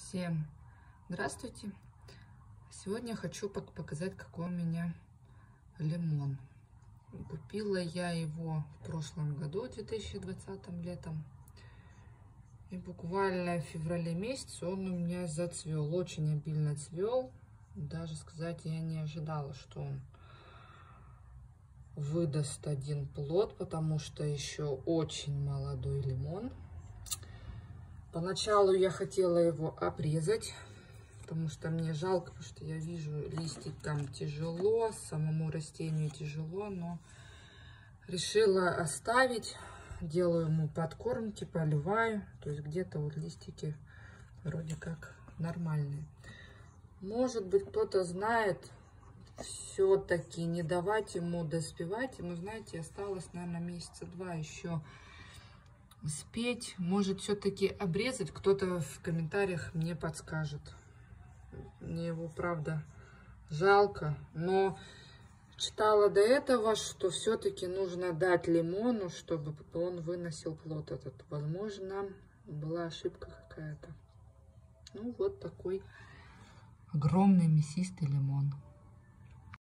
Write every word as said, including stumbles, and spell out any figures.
Всем здравствуйте! Сегодня хочу показать, какой у меня лимон. Купила я его в прошлом году, в две тысячи двадцатом, летом. И буквально в феврале месяце он у меня зацвел, очень обильно цвел. Даже сказать я не ожидала, что он выдаст один плод, потому что еще очень молодой лимон. Поначалу я хотела его обрезать, потому что мне жалко, потому что я вижу, листикам тяжело, самому растению тяжело, но решила оставить. Делаю ему подкормки, поливаю, то есть где-то вот листики вроде как нормальные. Может быть, кто-то знает, все-таки не давать ему доспевать. Ему, знаете, осталось, наверное, месяца два еще спеть. Может, все-таки обрезать. Кто-то в комментариях мне подскажет. Мне его, правда, жалко. Но читала до этого, что все-таки нужно дать лимону, чтобы он выносил плод этот. Возможно, была ошибка какая-то. Ну, вот такой огромный мясистый лимон.